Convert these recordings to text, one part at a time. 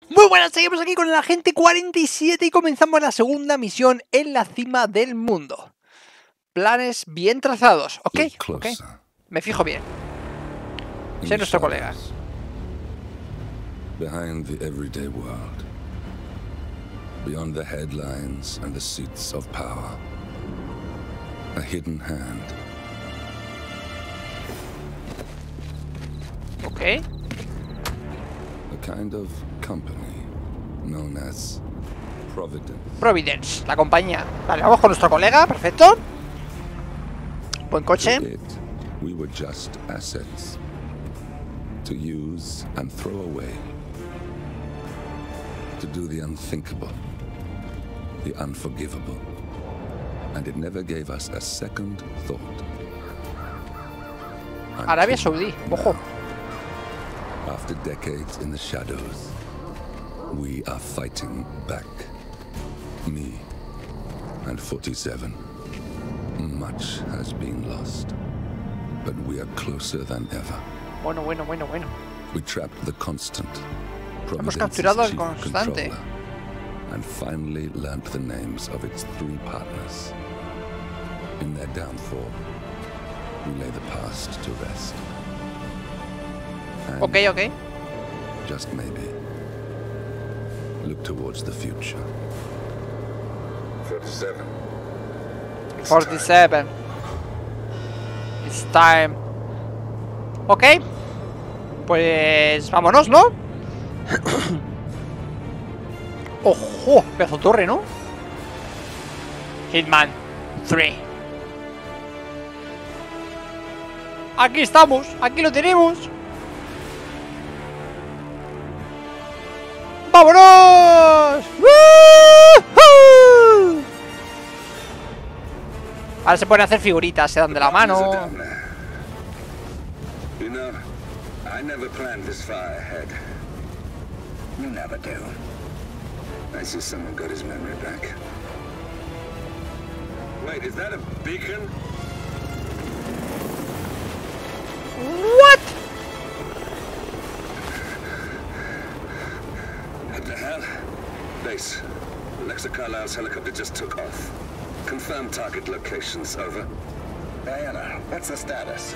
Muy buenas, seguimos aquí con el agente 47 y comenzamos la segunda misión en la cima del mundo. Planes bien trazados, ¿ok? Me fijo bien. Sé nuestro colega. Behind the everyday world, beyond the headlines and the seats of power, a hidden hand. Ok. A kind of company known as Providence, la compañía. Vale, vamos con nuestro colega, perfecto. Buen coche. We were just assets to use and throw away, to do the unthinkable, the unforgivable, and it never gave us a second thought. Arabia Saudí, ojo. After decades in the shadows, we are fighting back. Me and 47. Much has been lost, but we are closer than ever. Bueno. We trapped the Constant. Hemos capturado al Constante. And finally learnt the names of its three partners. In their downfall, we lay the past to rest. And ok. just maybe look towards the future. 47. It's time. Ok. Pues vámonos, ¿no? Ojo, pedazo torre, ¿no? Hitman 3. Aquí estamos, aquí lo tenemos. ¡Vámonos! ¡Woohoo! Ahora se pueden hacer figuritas, se dan de la mano. You know, I never planned this far ahead. You never do. I see someone got his memory back. Wait, is that a beacon? What? What the hell? Base. Alexa Carlisle's helicopter just took off. Confirm target locations, over. Diana, what's the status?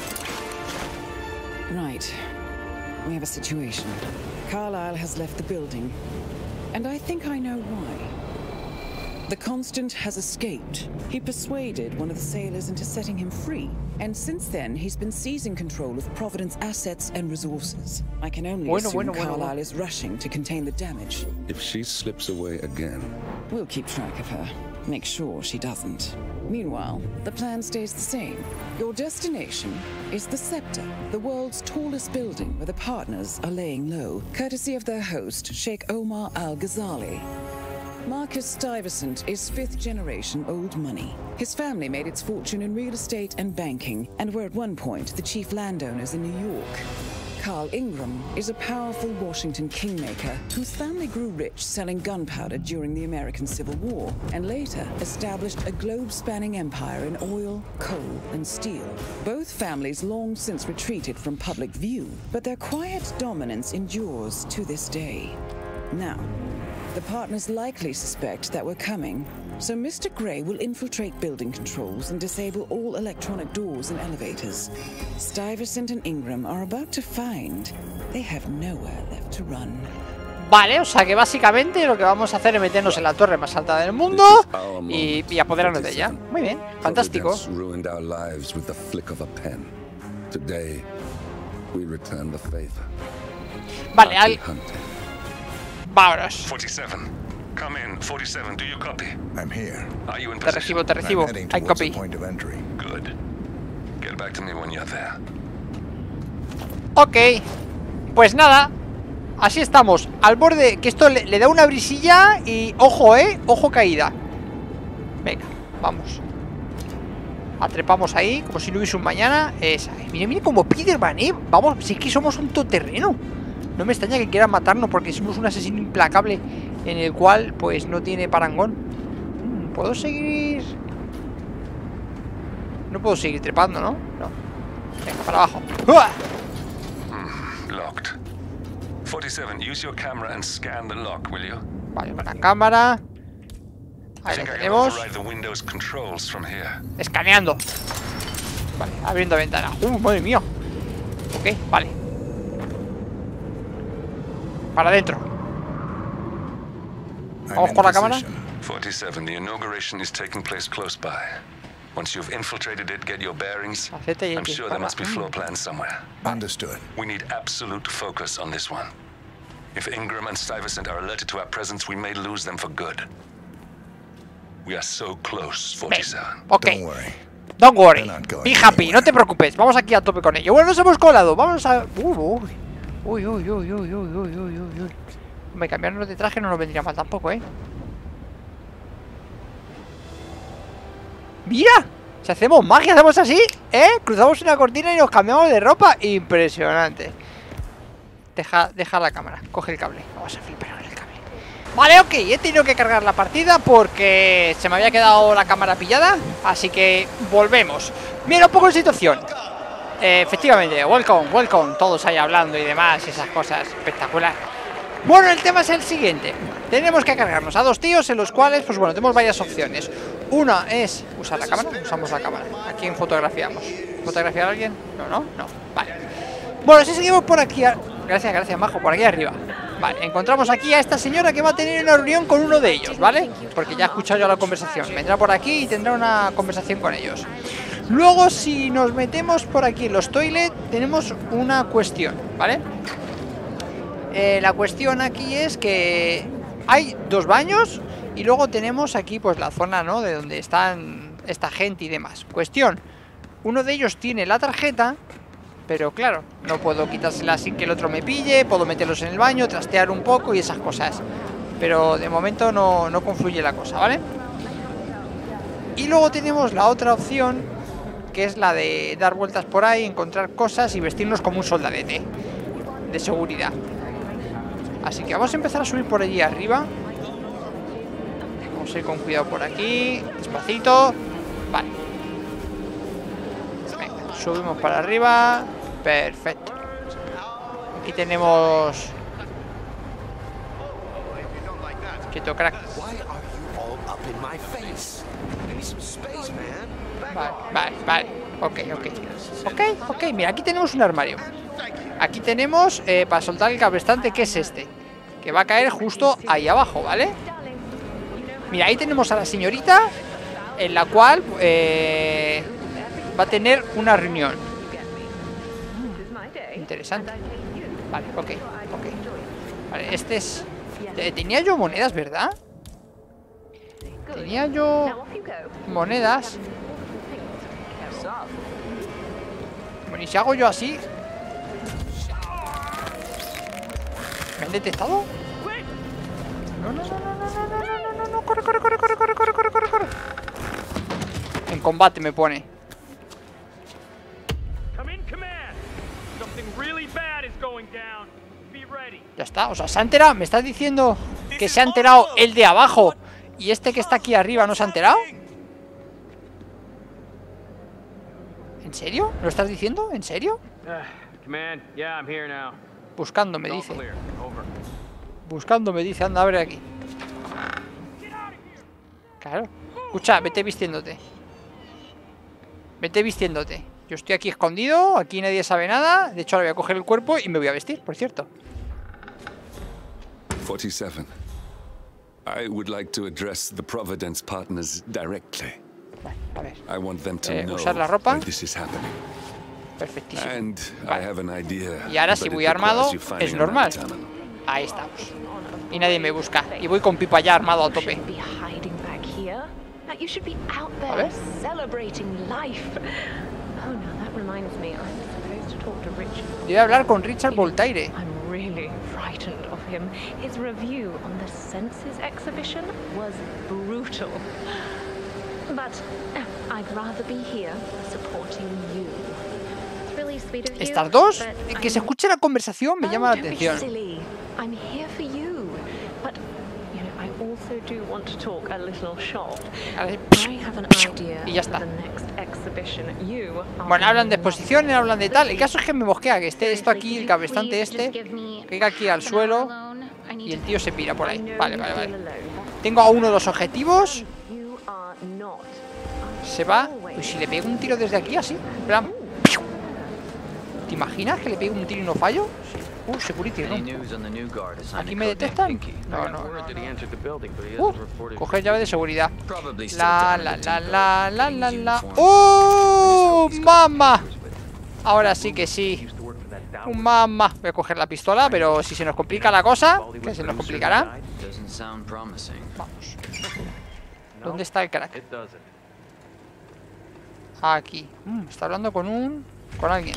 Right. We have a situation. Carlisle has left the building. And I think I know why. The Constant has escaped. He persuaded one of the sailors into setting him free. And since then, he's been seizing control of Providence assets and resources. I can only assume Carlisle is rushing to contain the damage. If she slips away again, We'll keep track of her. Make sure she doesn't. Meanwhile, the plan stays the same. Your destination is the Scepter, the world's tallest building where the partners are laying low, courtesy of their host, Sheikh Omar Al-Ghazali. Marcus Stuyvesant is fifth-generation old money. His family made its fortune in real estate and banking, and were at one point the chief landowners in New York. Carl Ingram is a powerful Washington kingmaker whose family grew rich selling gunpowder during the American Civil War, and later established a globe-spanning empire in oil, coal, and steel. Both families long since retreated from public view, but their quiet dominance endures to this day. Now, the partners likely suspect that we're coming, so Mr. Gray will infiltrate building controls and disable all electronic doors and elevators. Stuyvesant and Ingram are about to find they have nowhere left to run. Vale, o sea que básicamente lo que vamos a hacer es meternos en la torre más alta del mundo y apoderarnos de ella. Muy bien, fantástico. ruined our lives with the flick of a pen. Today, we return the favor. Vale, vámonos. 47. Come in. 47, do you copy? I'm here. Are you in Te position? recibo. I'm heading I towards copy. the point of entry. Good. Get back to me when you're there. Ok. Pues nada. Así estamos. Al borde. Que esto le da una brisilla y... Ojo, ojo caída. Venga, vamos. Atrepamos ahí, como si no hubiese un mañana. Esa. Mire como Spiderman, Vamos, si es que somos un todoterreno. No me extraña que quieran matarnos porque somos un asesino implacable en el cual, pues, no tiene parangón. ¿Puedo seguir? No puedo seguir trepando, ¿no? No. Venga, para abajo. ¡Uah! Locked. 47, use your camera and scan the lock, will you? Vale, con la cámara. I Ahí think lo I can tenemos. override the Windows controls from here. Escaneando. Vale, abriendo ventana. Madre mía. Ok, vale. Para adentro. Vamos con la cámara. 47, the inauguration is taking place close by. Once you've infiltrated it, get your bearings. Acepta y I'm sure there must be floor dispara. plans somewhere. Understood. We need absolute focus on this one. If Ingram and Stuyvesant are alerted to our presence, we may lose them for good. We are so close, 47. Ok. Don't worry. Don't worry. They're not going Be happy, anywhere. no te preocupes. Vamos aquí a tope con ello. Bueno, nos hemos colado. Vamos a. Uy. Hombre, cambiarnos de traje no nos vendría mal tampoco, ¿eh? ¡Mira! Si hacemos magia, hacemos así, ¿eh? Cruzamos una cortina y nos cambiamos de ropa. Impresionante. Deja la cámara. Coge el cable. Vamos a flipar con el cable. Vale, ok. He tenido que cargar la partida porque se me había quedado la cámara pillada. Así que volvemos. Mira, un poco de situación. Efectivamente, welcome. Todos ahí hablando y demás, esas cosas. Espectacular. Bueno, el tema es el siguiente. Tenemos que cargarnos a dos tíos en los cuales, pues bueno, tenemos varias opciones. Una es usar la cámara. Usamos la cámara. ¿A quién fotografiamos? ¿Fotografiar a alguien? No. Vale. Bueno, si seguimos por aquí... Gracias, Majo. Por aquí arriba. Vale, encontramos aquí a esta señora que va a tener una reunión con uno de ellos, ¿vale? Porque ya he escuchado yo la conversación. Vendrá por aquí y tendrá una conversación con ellos. Luego, si nos metemos por aquí en los toilets, tenemos una cuestión, ¿vale? La cuestión aquí es que hay dos baños y luego tenemos aquí pues la zona, ¿no? De donde están esta gente y demás. Cuestión, uno de ellos tiene la tarjeta, pero claro, no puedo quitársela sin que el otro me pille. Puedo meterlos en el baño, trastear un poco y esas cosas, pero de momento no confluye la cosa, ¿vale? Y luego tenemos la otra opción, que es la de dar vueltas por ahí, encontrar cosas y vestirnos como un soldadete de seguridad. Así que vamos a empezar a subir por allí arriba. Vamos a ir con cuidado por aquí, despacito. Vale. Venga, subimos para arriba. Perfecto. Aquí tenemos... Quieto, crack. Vale. Ok, mira, aquí tenemos un armario. Aquí tenemos para soltar el cabrestante, que es este, que va a caer justo ahí abajo, ¿vale? Mira, ahí tenemos a la señorita, en la cual va a tener una reunión. Interesante. Vale, ok. Vale, este es... Tenía yo monedas, ¿verdad? Tenía yo monedas. Bueno, y si hago yo así... ¿Me han detectado? No, corre. En combate me pone. Ya está, o sea, se ha enterado. Me estás diciendo que se ha enterado el de abajo y este que está aquí arriba no se ha enterado. ¿En serio? ¿Lo estás diciendo? ¿En serio? Buscando, me dice. Buscando, me dice. Anda, abre aquí. Claro. Escucha, vete vistiéndote. Yo estoy aquí escondido. Aquí nadie sabe nada. De hecho, ahora voy a coger el cuerpo y me voy a vestir, por cierto. 47. I would like to address the Providence partners directly. Vale, a ver. I want them to know usar la ropa. why this is happening. Perfectísimo. And I have an idea. Y ahora si but voy it armado, requires you finding es a normal. map terminal. Ahí estamos. Y nadie me busca. Y voy con pipa ya armado a tope. A ver. Voy a hablar con Richard Voltaire. His review on the Senses exhibition was brutal. But I'd rather be here supporting you. It's really sweet of you. Estas dos, que se escuche la conversación me llama la Don't be atención. silly. I'm here for you. But you know, I also also do want to talk a little shop. Vale. I have an idea Y ya está. for the next exhibition. You are Bueno, hablan de the one. exposiciones, hablan de tal. El caso es que me mosquea que esté esto aquí, el cabrestante este, caiga aquí al suelo y el tío se pira por ahí. Vale, vale, vale. Tengo a uno de los objetivos. You are not. Se va. Pues si le pego un tiro desde aquí, así. En plan, ¡piu! ¿Te imaginas que le pego un tiro y no fallo? Sí. Security room. ¿Aquí me detectan? No, no. Coger llave de seguridad. La. ¡Oh! ¡Mamá! Ahora sí que sí. Mamá. Voy a coger la pistola, pero si se nos complica la cosa, que se nos complicará. Vamos. ¿Dónde está el crack? Aquí. Está hablando con alguien.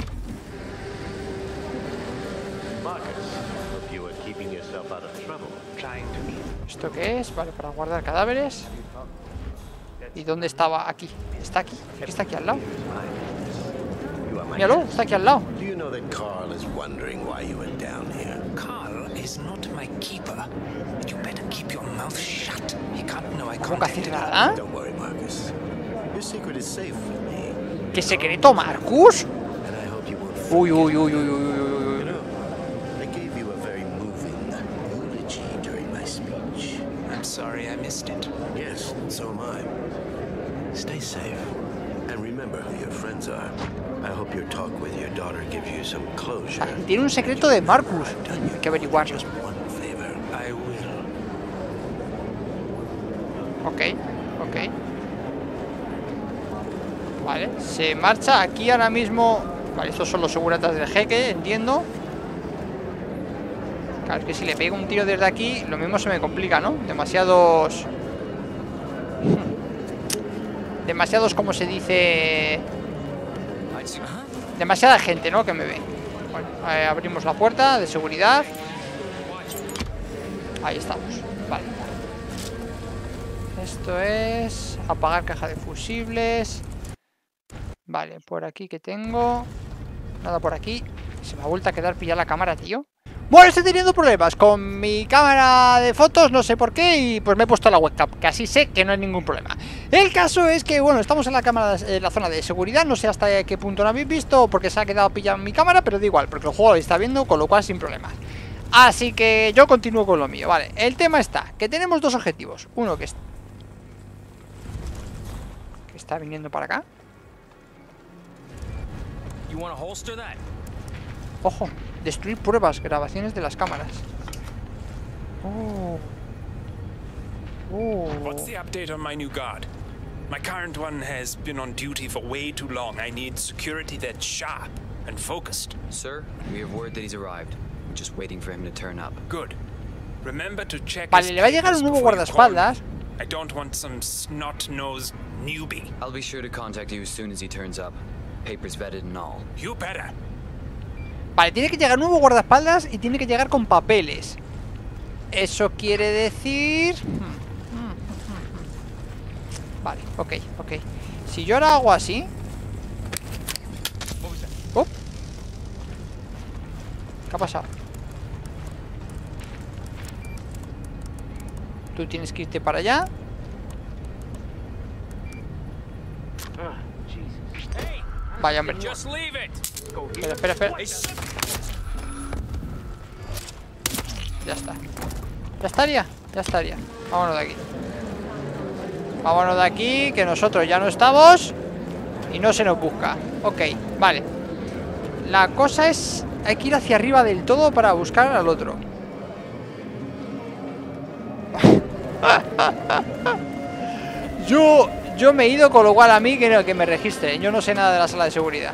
¿Esto qué es? Vale, para guardar cadáveres. ¿Y dónde estaba? Aquí. ¿Está aquí? ¿Está aquí al lado? Míralo, está aquí al lado. Do you know that Carl is wondering why you went down here? Carl is not my keeper. You better keep your mouth shut. He can't know I Boca contacted cerrada. Don't worry, Marcus. Your secret is safe with me. ¿Qué secreto, Marcus? And I hope you won't Uy, uy, uy, uy, uy, You uy. know, I gave you a very moving eulogy during my speech. I'm sorry I missed it. Yes, so am I. Stay safe. And remember who your friends are. I hope your talk with your daughter gives you some closure. Tiene un secreto de Marcus. Hay que averiguarlo. Just one favor. I will. Ok, ok. Vale, se marcha aquí ahora mismo. Vale, estos son los seguratas del jeque, entiendo. Claro, es que si le pego un tiro desde aquí, lo mismo se me complica, ¿no? Demasiados... Demasiados, como se dice... Demasiada gente, ¿no? Que me ve. Bueno, abrimos la puerta de seguridad. Ahí estamos. Vale. Esto es... Apagar caja de fusibles. Vale, por aquí que tengo... Nada por aquí. Se me ha vuelto a quedar pillada la cámara, tío. Bueno, estoy teniendo problemas con mi cámara de fotos, no sé por qué, y pues me he puesto la webcam, que así sé que no hay ningún problema. El caso es que, bueno, estamos en la cámara, en la zona de seguridad, no sé hasta qué punto lo habéis visto, o porque se ha quedado pillado en mi cámara, pero da igual, porque el juego lo está viendo, con lo cual sin problemas. Así que yo continúo con lo mío, vale. El tema está, que tenemos dos objetivos. Uno que está viniendo para acá. Ojo, destruir pruebas, grabaciones de las cámaras. Oh. Oh. What's the update on my new guard? My current one has been on duty for way too long. I need security that's sharp and focused. Sir, we have word that he's arrived. We're just waiting for him to turn up. Good. Remember to check. Vale, le va a llegar un nuevo guardaespaldas. I don't want some snot-nosed newbie. I'll be sure to contact you as soon as he turns up. Papers vetted and all. You better. Vale, tiene que llegar un nuevo guardaespaldas y tiene que llegar con papeles. Eso quiere decir... Vale, ok, ok. Si yo ahora hago así... Oh. ¿Qué ha pasado? Tú tienes que irte para allá. Vaya, hombre. Espera, espera, espera. Ya está. Ya estaría, ya estaría. Vámonos de aquí. Vámonos de aquí, que nosotros ya no estamos y no se nos busca. Ok, vale. La cosa es... Hay que ir hacia arriba del todo para buscar al otro. Yo me he ido, con lo cual a mí que me registre. Yo no sé nada de la sala de seguridad.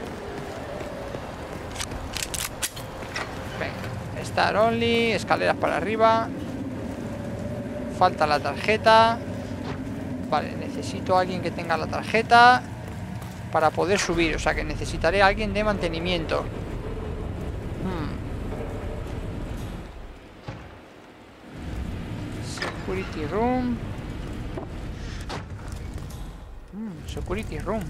Venga, Star Only, escaleras para arriba. Falta la tarjeta. Vale, necesito a alguien que tenga la tarjeta para poder subir. O sea que necesitaré a alguien de mantenimiento. Security room. Security room.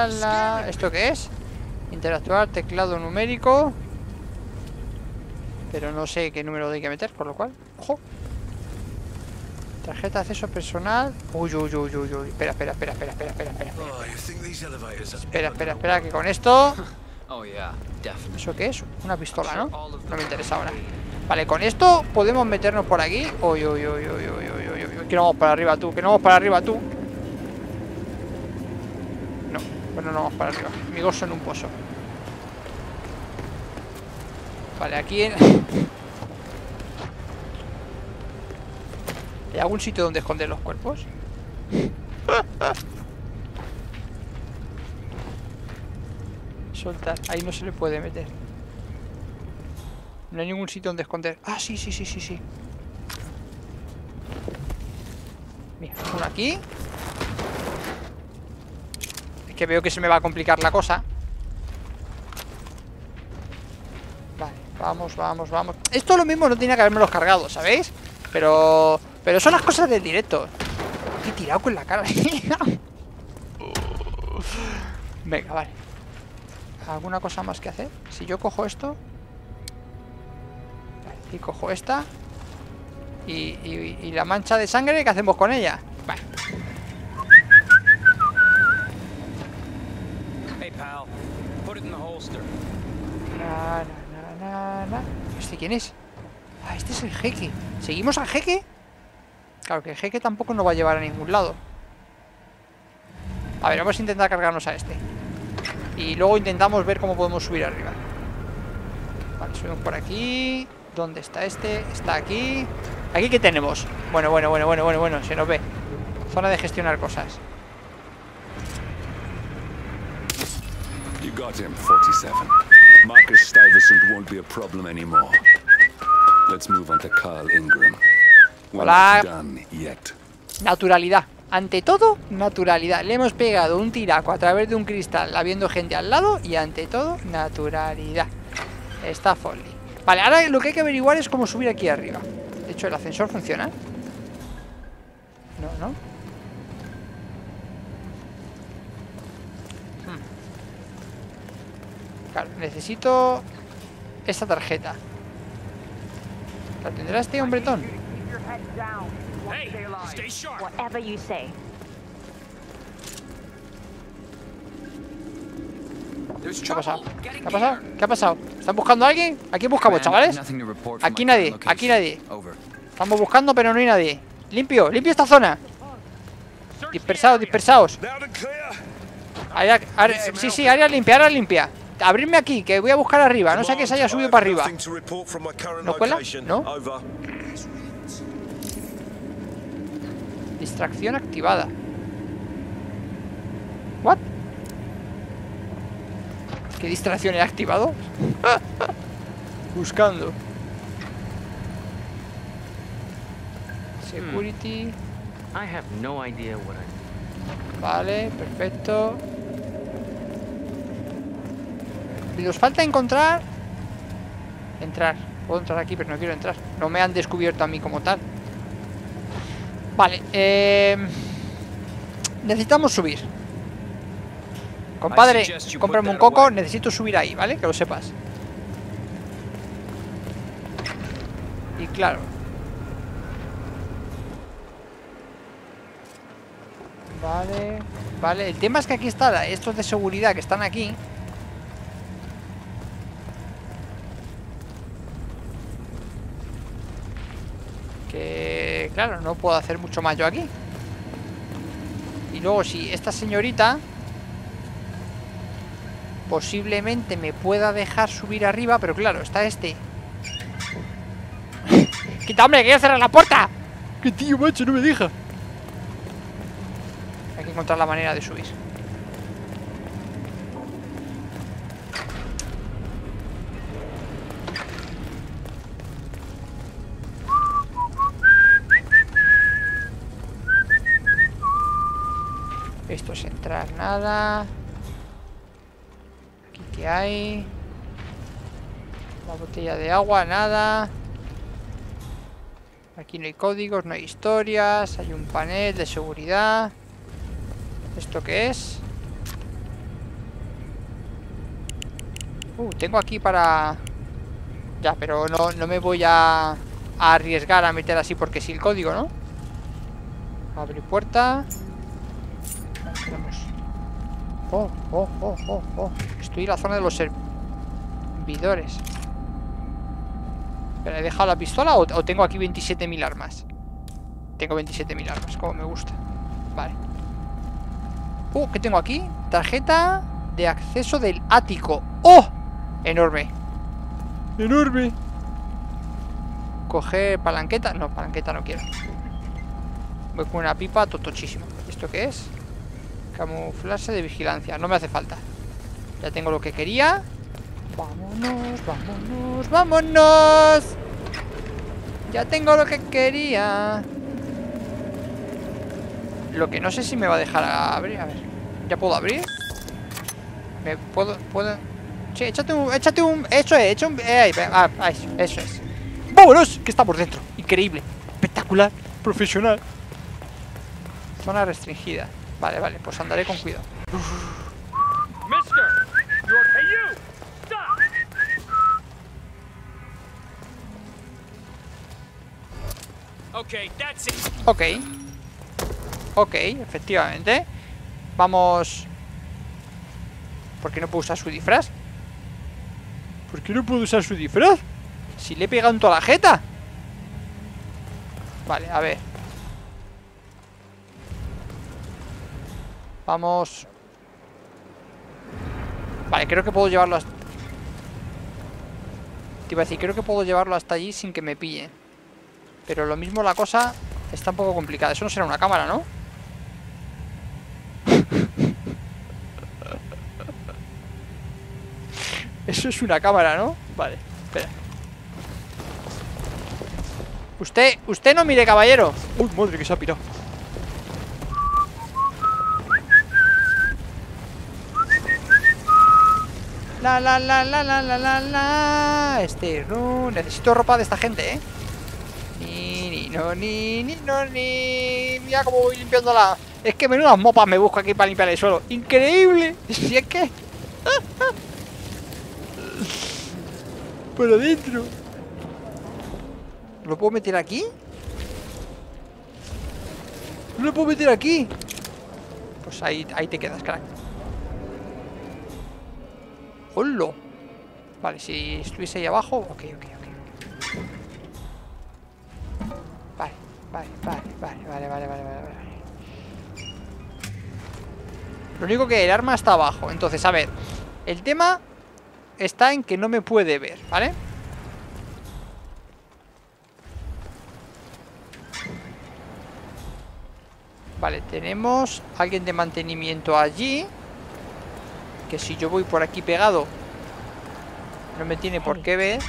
¿Esto qué es? Interactuar, teclado numérico. Pero no sé qué número hay que meter, por lo cual... ¡Ojo! Tarjeta de acceso personal. Uy, uy, uy, uy, uy. Espera. Espera, que con esto... ¿Eso qué es? Una pistola, ¿no? No me interesa ahora. Vale, con esto podemos meternos por aquí. Uy, uy, uy, uy, uy, uy, uy. Que no vamos para arriba tú, que no vamos para arriba tú. No, bueno, no vamos para arriba. Amigos son un pozo. Vale, aquí en... ¿Hay algún sitio donde esconder los cuerpos? Soltar, ahí no se le puede meter. No hay ningún sitio donde esconder. Ah, sí. Mira, uno aquí. Es que veo que se me va a complicar la cosa. Vale, vamos. Esto lo mismo no tenía que haberme los cargado, ¿sabéis? Pero son las cosas del directo. Qué he tirado con la cara. Venga, vale. ¿Alguna cosa más que hacer? Si yo cojo esto, vale, y cojo esta y la mancha de sangre, ¿qué hacemos con ella? Vale. Hey, pal. Put it in the holster. ¿Este quién es? Ah, este es el jeque. ¿Seguimos al jeque? Claro que el jeque tampoco nos va a llevar a ningún lado. A ver, vamos a intentar cargarnos a este. Y luego intentamos ver cómo podemos subir arriba. Vale, subimos por aquí. ¿Dónde está este? Está aquí. ¿Aquí qué tenemos? Bueno, se nos ve. Zona de gestionar cosas. You got him, 47. Marcus Stuyvesant won't be a problem anymore. Let's move on to Carl Ingram. We're Hola. not done yet. Naturalidad. Ante todo, naturalidad. Le hemos pegado un tiraco a través de un cristal habiendo gente al lado. Y ante todo, naturalidad. Está Foley. Vale, ahora lo que hay que averiguar es cómo subir aquí arriba. De hecho, ¿el ascensor funciona? No. Claro, necesito esta tarjeta. ¿La tendrá este hombretón? Hey, stay sharp. Whatever you say. ¿Qué ha pasado? ¿Qué ha pasado? ¿Están buscando a alguien? ¿Aquí buscamos, chavales? Aquí nadie. Estamos buscando, pero no hay nadie. Limpio esta zona. Dispersaos. Sí, área limpia. Abrirme aquí, que voy a buscar arriba. No sé que se haya subido para arriba. ¿No cuela? ¿No? Distracción activada. ¿What? ¿Qué distracción he activado? Buscando. Security. Vale, perfecto. Y nos falta encontrar. Entrar. Puedo entrar aquí, pero no quiero entrar. No me han descubierto a mí como tal. Vale, necesitamos subir. Compadre, cómprame un coco. Necesito subir ahí, ¿vale? Que lo sepas. Y claro. Vale, el tema es que aquí está estos de seguridad que están aquí. Que, claro, no puedo hacer mucho más yo aquí. Y luego si esta señorita posiblemente me pueda dejar subir arriba, pero claro, está este. ¡Quita, hombre! ¡Quiero cerrar la puerta! ¡Qué tío, macho! ¡No me deja! Hay que encontrar la manera de subir. Esto es entrar, nada. Aquí que hay. La botella de agua, nada. Aquí no hay códigos, no hay historias. Hay un panel de seguridad. ¿Esto qué es? Tengo aquí para Ya, pero no me voy a arriesgar a meter así porque sí el código, ¿no? Abrir puerta. Tenemos... Oh. Estoy en la zona de los servidores. ¿Pero he dejado la pistola o tengo aquí 27.000 armas? Tengo 27.000 armas, como me gusta. Vale. ¿Qué tengo aquí? Tarjeta de acceso del ático. ¡Oh! Enorme. Enorme. Coger palanqueta. No, palanqueta no quiero. Voy con una pipa totochísima. ¿Esto qué es? Camuflarse de vigilancia. No me hace falta. Ya tengo lo que quería. Vámonos. Ya tengo lo que quería. Lo que no sé si me va a dejar abrir. A ver. ¿Ya puedo abrir? ¿Me puedo? Sí, échate un... Eso es, eso es. ¡Vámonos! Que estamos dentro. Increíble. Espectacular. Profesional. Zona restringida. Vale, pues andaré con cuidado. Ok, efectivamente. Vamos. ¿Por qué no puedo usar su disfraz? ¿Por qué no puedo usar su disfraz? Si le he pegado en toda la jeta. Vale, a ver. Vamos. Vale, creo que puedo llevarlo hasta... Te iba a decir, creo que puedo llevarlo hasta allí sin que me pille. Pero lo mismo la cosa está un poco complicada. Eso no será una cámara, ¿no? Eso es una cámara, ¿no? Vale, espera. Usted no mire, caballero. Uy, madre que se ha pirado. La. Necesito ropa de esta gente, ni. Mira cómo voy limpiándola. Es que menudas mopas me busco aquí para limpiar el suelo. Increíble. Si es que... Por adentro. ¿Lo puedo meter aquí? ¿No lo puedo meter aquí? Pues ahí te quedas, crack. ¡Hola! Vale, si estuviese ahí abajo... Ok. Vale. Lo único que el arma está abajo. Entonces, a ver. El tema está en que no me puede ver, ¿vale? Vale, tenemos alguien de mantenimiento allí. Que si yo voy por aquí pegado, no me tiene por qué ver.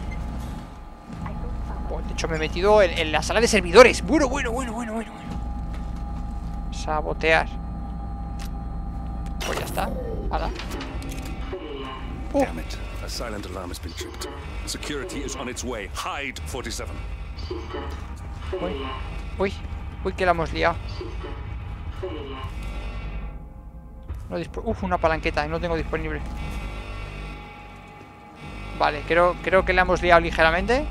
Pues de hecho me he metido en la sala de servidores. Bueno. Sabotear. Pues ya está. Hala. Damn it. A silent alarm has been tripped. Security is on its way. Hide, 47. Uy, que la hemos liado. Una palanqueta, no tengo disponible. Vale, creo que la hemos liado ligeramente.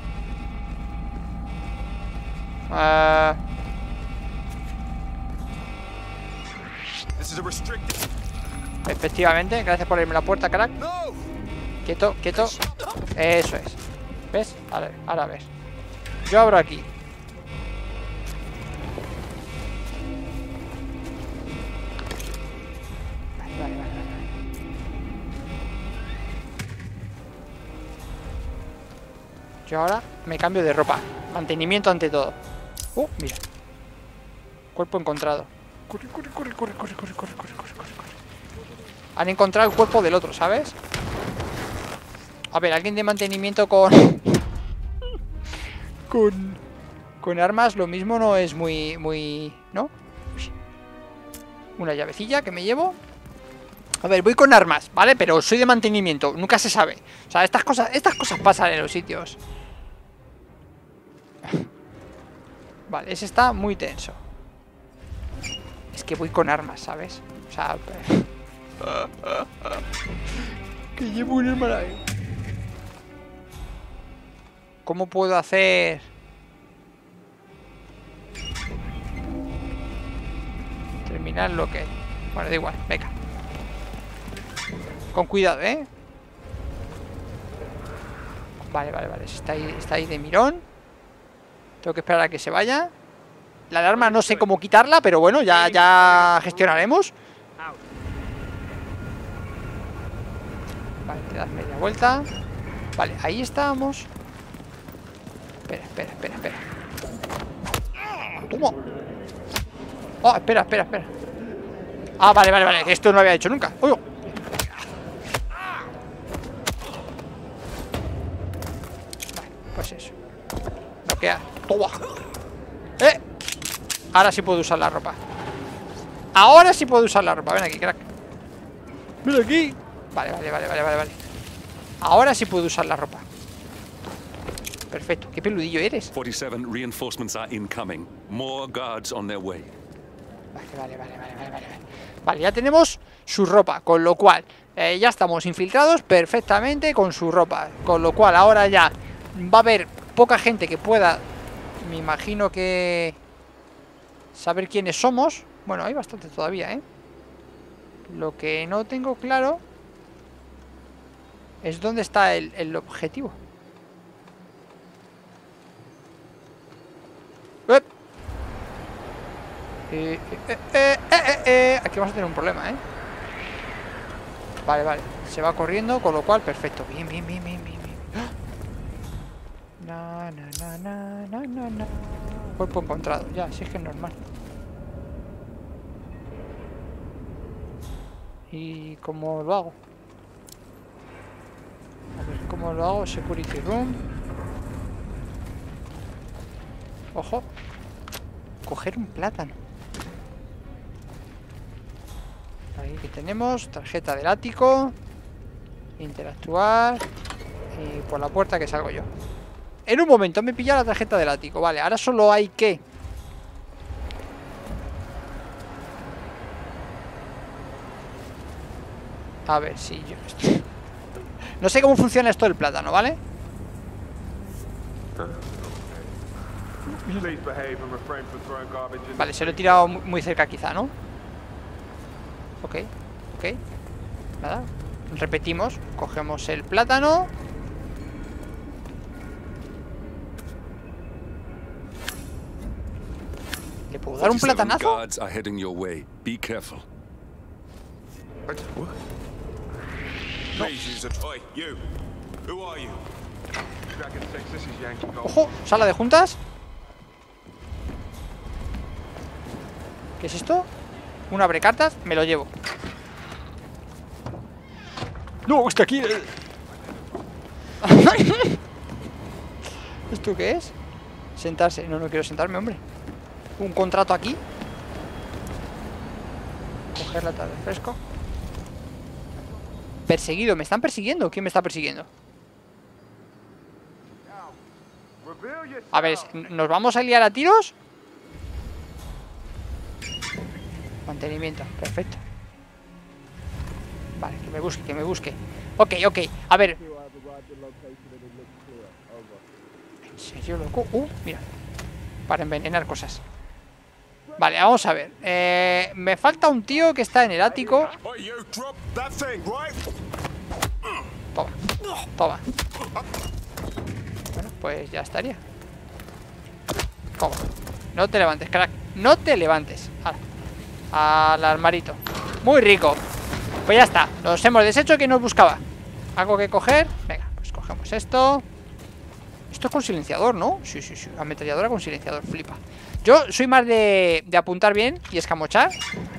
Efectivamente, gracias por abrirme la puerta, crack. Quieto. Eso es. ¿Ves? Ahora ves. Yo abro aquí. Vale. Yo ahora me cambio de ropa. Mantenimiento ante todo. Mira. Cuerpo encontrado. Corre. Han encontrado el cuerpo del otro, ¿sabes? A ver, alguien de mantenimiento con armas, lo mismo no es muy... ¿No? Una llavecilla que me llevo. A ver, voy con armas, ¿vale? Pero soy de mantenimiento, nunca se sabe. O sea, estas cosas pasan en los sitios. Vale, ese está muy tenso. Es que voy con armas, ¿sabes? O sea... que llevo un arma ahí. ¿Cómo puedo hacer? Terminar lo que... Bueno, da igual, venga. Con cuidado, ¿eh? Vale, vale, vale. Está ahí de mirón. Tengo que esperar a que se vaya. La alarma no sé cómo quitarla, pero bueno, ya gestionaremos. Vale, te das media vuelta. Vale, ahí estamos. Espera. ¿Cómo? Oh, espera. Ah, vale. Esto no lo había hecho nunca. ¡Uy! Vale, pues eso. Bloquea. ¡Toma! Ahora sí puedo usar la ropa. Ven aquí, crack. Ven aquí. Vale. Ahora sí puedo usar la ropa. Perfecto. Qué peludillo eres. 47 reinforcements are incoming. More guards on their way. Vale. Vale, ya tenemos su ropa, con lo cual ya estamos infiltrados perfectamente con su ropa. Con lo cual ahora ya va a haber poca gente que pueda, me imagino que, saber quiénes somos. Bueno, hay bastante todavía, ¿eh? Lo que no tengo claro es dónde está el objetivo. Aquí vamos a tener un problema, ¿eh? Vale. Se va corriendo, con lo cual, perfecto. Bien. No. Cuerpo encontrado. Ya, si es que es normal. ¿Y cómo lo hago? A ver, ¿cómo lo hago? Security room. Ojo. Coger un plátano. Ahí que tenemos. Tarjeta del ático. Interactuar. Y por la puerta que salgo yo. En un momento me he pillado la tarjeta del ático. Vale, ahora solo hay que... A ver si yo... No sé cómo funciona esto del plátano, ¿vale? Vale, se lo he tirado muy cerca quizá, ¿no? Ok. Nada. Repetimos. Cogemos el plátano. ¿Le puedo dar un platanazo? Ojo, sala de juntas. ¿Qué es esto? Un abrecartas, me lo llevo. No, es que aquí... ¿Esto qué es? Sentarse, no quiero sentarme, hombre. Un contrato aquí. Coger lata de refresco. Perseguido, ¿me están persiguiendo? ¿Quién me está persiguiendo? A ver, ¿nos vamos a liar a tiros? Mantenimiento, perfecto. Vale, que me busque. Ok. A ver. ¿En serio, loco? Mira. Para envenenar cosas. Vale, vamos a ver. Me falta un tío que está en el ático. Toma. Bueno, pues ya estaría. Toma. No te levantes, crack. No te levantes. Al armarito. Muy rico. Pues ya está. Nos hemos deshecho que nos buscaba. ¿Algo que coger? Venga, pues cogemos esto. Esto es con silenciador, ¿no? Sí. Ametralladora con silenciador, flipa. Yo soy más de apuntar bien y escamochar.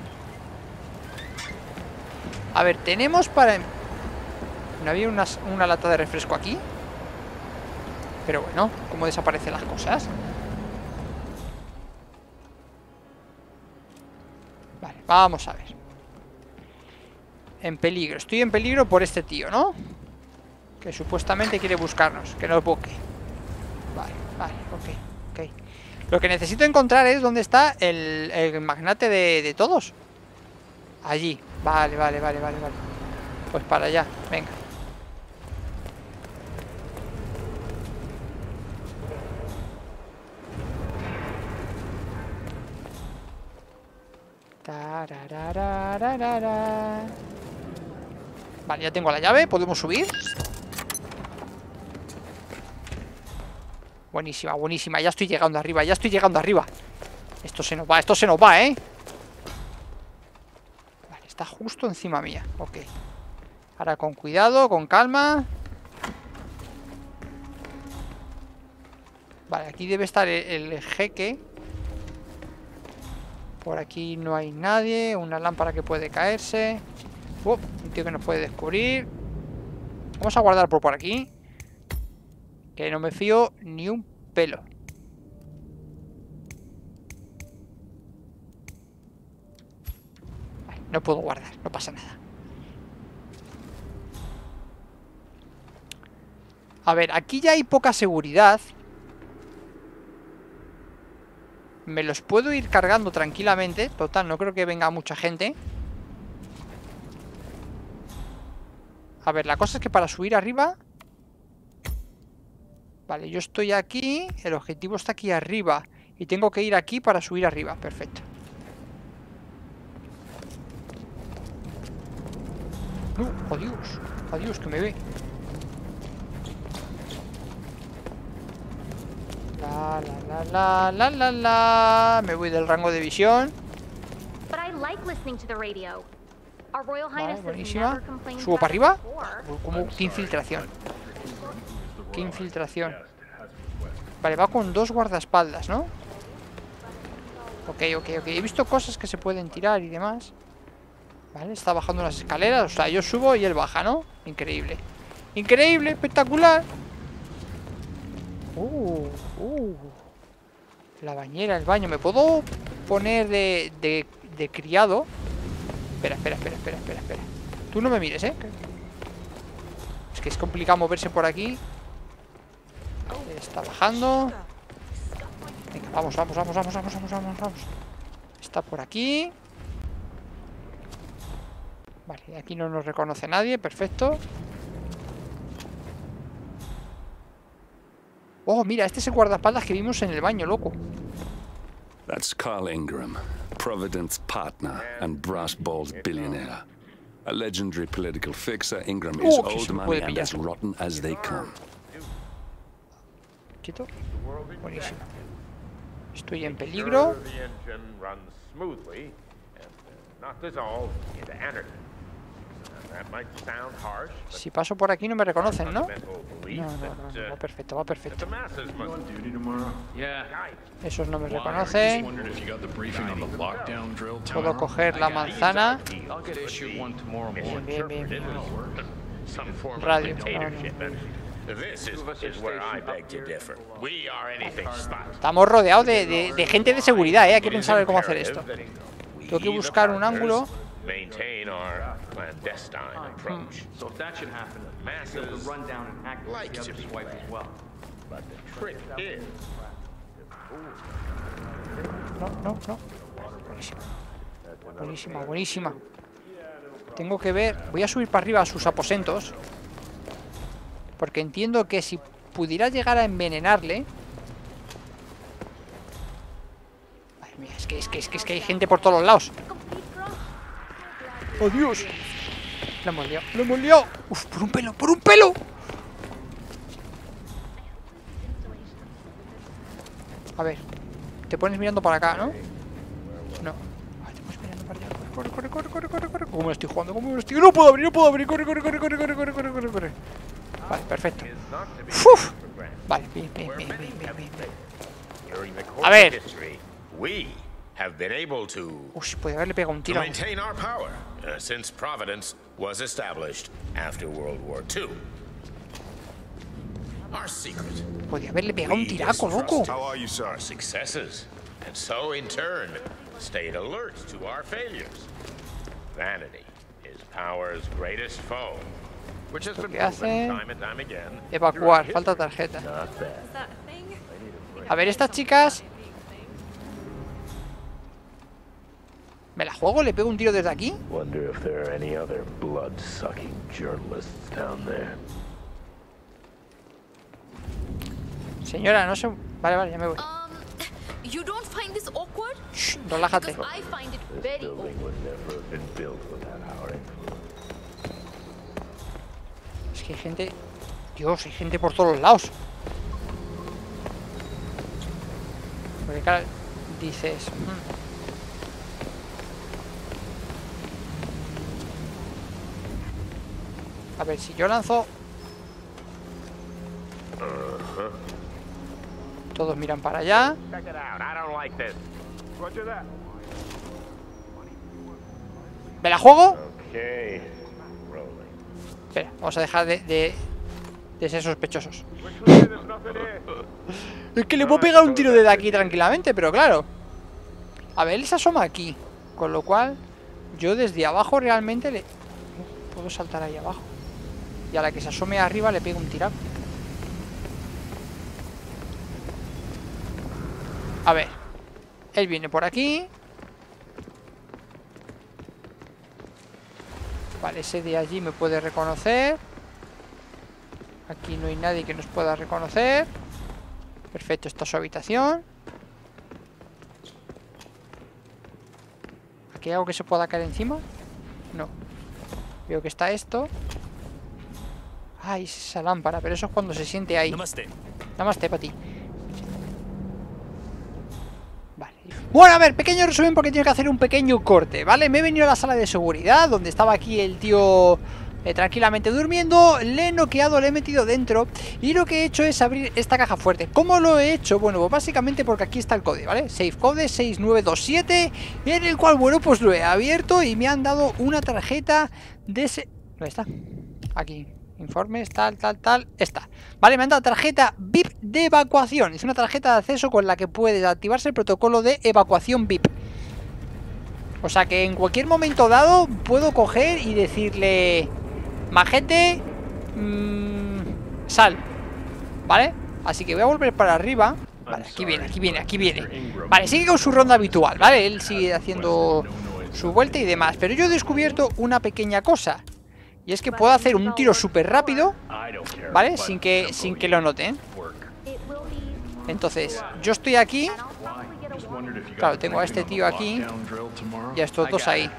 A ver, tenemos para... ¿No había una lata de refresco aquí? Pero bueno, ¿cómo desaparecen las cosas? Vale, vamos a ver. En peligro, estoy en peligro por este tío, ¿no? Que supuestamente quiere buscarnos, que nos busque. Vale, ok. Lo que necesito encontrar es dónde está el magnate de todos. Allí, vale. Pues para allá, venga. Tarararararara. Vale, ya tengo la llave, podemos subir. Buenísima, buenísima, ya estoy llegando arriba, ya estoy llegando arriba. Esto se nos va, ¿eh? Vale, está justo encima mía, ok. Ahora con cuidado, con calma. Vale, aquí debe estar el jeque. Por aquí no hay nadie. Una lámpara que puede caerse. Un tío que nos puede descubrir. Vamos a guardar por aquí. Que no me fío ni un pelo. Vale, no puedo guardar, no pasa nada. A ver, aquí ya hay poca seguridad. Me los puedo ir cargando tranquilamente. Total, no creo que venga mucha gente. A ver, la cosa es que para subir arriba... Vale, yo estoy aquí. El objetivo está aquí arriba. Y tengo que ir aquí para subir arriba. Perfecto. Adiós. Adiós, que me ve. La. Me voy del rango de visión. Vale, buenísima. ¿Subo para arriba? Como qué infiltración. Qué infiltración. Vale, va con 2 guardaespaldas, ¿no? Ok. He visto cosas que se pueden tirar y demás. Vale, está bajando las escaleras. O sea, yo subo y él baja, ¿no? Increíble. Increíble, espectacular. La bañera, el baño. ¿Me puedo poner de criado? Espera. Tú no me mires, ¿eh? Es que es complicado moverse por aquí. Está bajando. Venga, vamos. Está por aquí. Vale, de aquí no nos reconoce nadie. Perfecto. Oh, mira, este es el guardaespaldas que vimos en el baño, loco. That's Carl Ingram, Providence partner and Brass Balls billionaire. A legendary political fixer, Ingram is old money and as rotten as they come. Quieto. Buenísimo. Estoy en peligro. Si paso por aquí no me reconocen, ¿no? No, va perfecto. Esos no me reconocen. Puedo coger la manzana. Bien. Radio. Estamos rodeados de gente de seguridad, ¿eh? Hay que pensar en cómo hacer esto. Tengo que buscar un ángulo. No. Buenísima. Tengo que ver. Voy a subir para arriba a sus aposentos. Porque entiendo que si pudiera llegar a envenenarle... Madre mía, es que hay gente por todos los lados. ¡Oh, Dios! Lo hemos liado. ¡Uf, por un pelo! A ver. Te pones mirando para acá, ¿no? No. Te pones mirando para allá. Corre. ¿Cómo estoy jugando? ¡No puedo abrir! Corre. Vale, perfecto. ¡Uf! Vale, bien. A ver. Podría haberle pegado un tiro. Since Providence was established after World War II. Our secret. Podría haberle pegado un tiraco, loco. Our successes, and so in turn, stayed alert to our failures. Vanity is power's greatest foe. Which has been proven time and time again. Evacuar, falta tarjeta. A ver, estas chicas. ¿Me la juego? ¿Le pego un tiro desde aquí? Señora, no sé... Vale, ya me voy. You don't find this awkward? Shh, relájate. Because I find it very awkward. Es que hay gente... Dios, hay gente por todos los lados. Porque claro, dices... A ver, si yo lanzo... Todos miran para allá. ¿Me la juego? Espera, vamos a dejar de ser sospechosos. Es que le puedo pegar un tiro desde aquí tranquilamente, pero claro. A ver, él se asoma aquí. Con lo cual, yo desde abajo realmente le... puedo saltar ahí abajo. Y a la que se asome arriba le pego un tiraco. A ver, él viene por aquí. Vale, ese de allí me puede reconocer. Aquí no hay nadie que nos pueda reconocer. Perfecto, esta es su habitación. ¿Aquí hay algo que se pueda caer encima? No. Veo que está esto. Ay, esa lámpara, pero eso es cuando se siente ahí. Namaste. Namaste para ti. Bueno, a ver, pequeño resumen porque tengo que hacer un pequeño corte, ¿vale? Me he venido a la sala de seguridad, donde estaba aquí el tío tranquilamente durmiendo. Le he noqueado, le he metido dentro. Y lo que he hecho es abrir esta caja fuerte. ¿Cómo lo he hecho? Bueno, pues básicamente porque aquí está el código, ¿vale? Safe code 6927, en el cual, bueno, pues lo he abierto y me han dado una tarjeta de ese... ¿Dónde está? Aquí. Informes, tal, esta. Vale, me han dado tarjeta VIP de evacuación. Es una tarjeta de acceso con la que puedes activarse el protocolo de evacuación VIP. O sea que en cualquier momento dado puedo coger y decirle: majete, sal. ¿Vale? Así que voy a volver para arriba. Vale, aquí viene. Vale, sigue con su ronda habitual, ¿vale? Él sigue haciendo su vuelta y demás. Pero yo he descubierto una pequeña cosa. Y es que puedo hacer un tiro súper rápido, ¿vale? Sin que lo noten. Entonces, yo estoy aquí. Claro, tengo a este tío aquí y a estos dos ahí.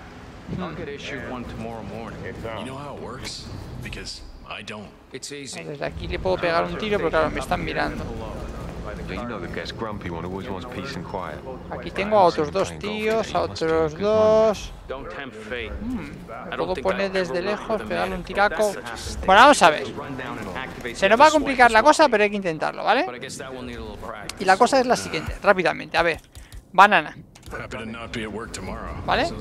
Desde aquí le puedo pegar un tiro, pero claro, me están mirando. Aquí tengo a otros dos tíos, a otros dos. Me puedo poner desde lejos, pegarle un tiraco. Bueno, vamos a ver. Se nos va a complicar la cosa, pero hay que intentarlo, ¿vale? Y la cosa es la siguiente, rápidamente. A ver, banana. ¿Vale?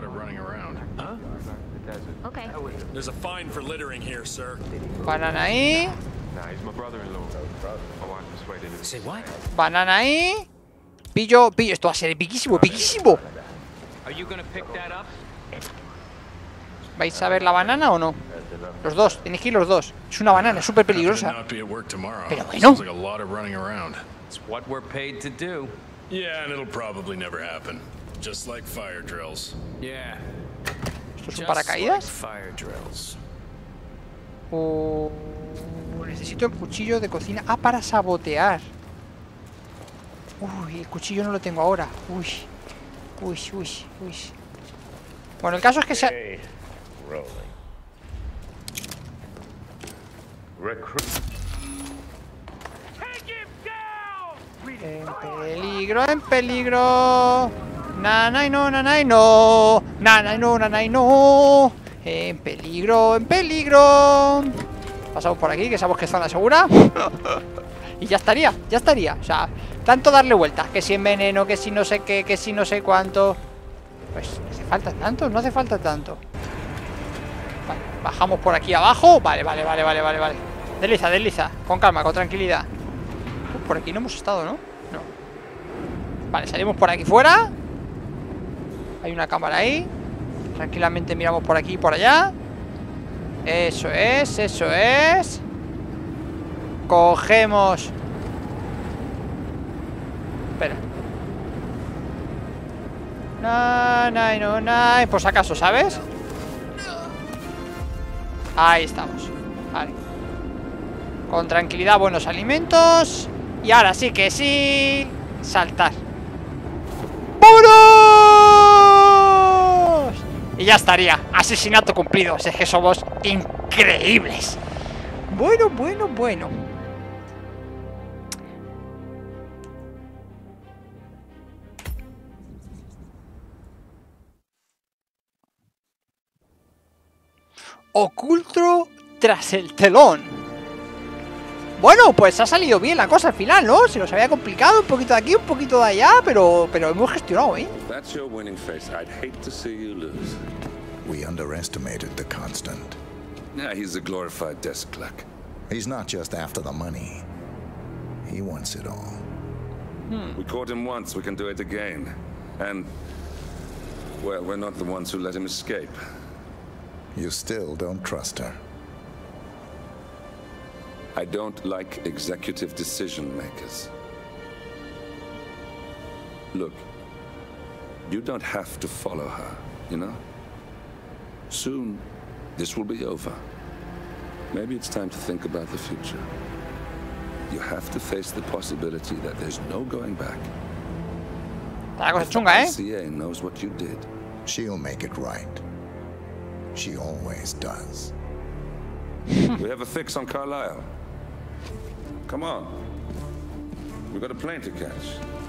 Banana ahí. Banana ahí. Pillo. Esto va a ser epiquísimo. ¿Vais a ver la banana o no? Los dos, tenéis que ir los dos. Es una banana, es súper peligrosa. Pero bueno. ¿Esto es un paracaídas? Necesito el cuchillo de cocina. Ah, para sabotear. Uy, el cuchillo no lo tengo ahora. Uy. Bueno, el caso es que se... En peligro. Nanay no. En peligro. Pasamos por aquí, que sabemos que es zona segura. Y ya estaría. O sea, tanto darle vueltas. Que si enveneno, que si no sé qué, que si no sé cuánto. Pues, ¿hace falta tanto? No hace falta tanto. Vale, bajamos por aquí abajo. Vale. Desliza. Con calma, con tranquilidad. Por aquí no hemos estado, ¿no? No. Vale, salimos por aquí fuera. Hay una cámara ahí. Tranquilamente miramos por aquí y por allá. Eso es. Cogemos. Espera. No. Por si acaso, ¿sabes? Ahí estamos. Vale. Con tranquilidad, buenos alimentos. Y ahora sí que sí. Saltar. y ya estaría. Asesinato cumplido. Si es que somos increíbles. Bueno, bueno, bueno. Oculto tras el telón. Bueno, pues ha salido bien la cosa al final, ¿no? Se nos había complicado un poquito de aquí, un poquito de allá, pero hemos gestionado, ¿eh? That's your winning face. I'd hate to see you lose. We underestimated the Constant. Yeah, he's a glorified desk clerk. He's not just after the money. He wants it all. We caught him once, we can do it again. And, well, we're not the ones who let him escape. You still don't trust her. I don't like executive decision makers. Look, you don't have to follow her, you know? Soon, this will be over. Maybe it's time to think about the future. You have to face the possibility that there's no going back. La cosa chunga, ¿eh? The ICA knows what you did. She'll make it right. She always does. We have a fix on Carlisle. Come on. We've got a plane to catch.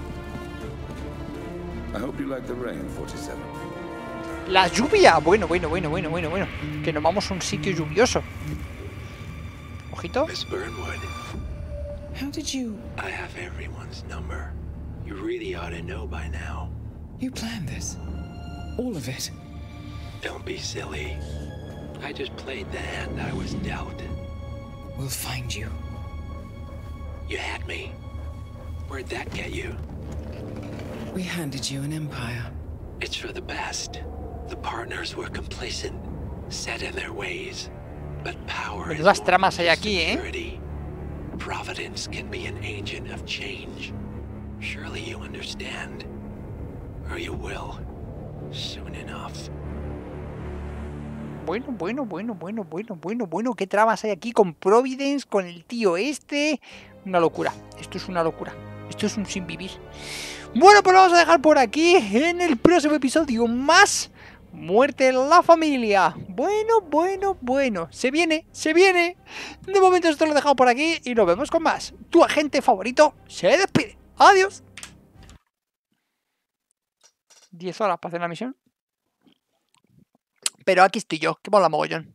I hope you like the rain, 47. La lluvia. Bueno. Que nos vamos a un sitio lluvioso. Ojito. Miss Burnwood. How did you... I have everyone's number. You really ought to know by now. You planned this? All of it? Don't be silly. I just played the hand I was dealt. We'll find you. You had me. Where'd that get you? We handed you an empire. It's for the best. The partners were complacent, set in their ways. But power is Menudas tramas hay aquí, security. Providence can be an agent of change. Surely you understand. Or you will. Soon enough. Bueno. ¿Qué tramas hay aquí con Providence, con el tío este? Una locura. Esto es una locura. Esto es un sin vivir. Bueno, pues lo vamos a dejar por aquí. En el próximo episodio más muerte en la familia. Bueno. Se viene. De momento esto lo he dejado por aquí y nos vemos con más. Tu agente favorito se despide. Adiós. 10 horas para hacer la misión. Pero aquí estoy yo, que mola mogollón.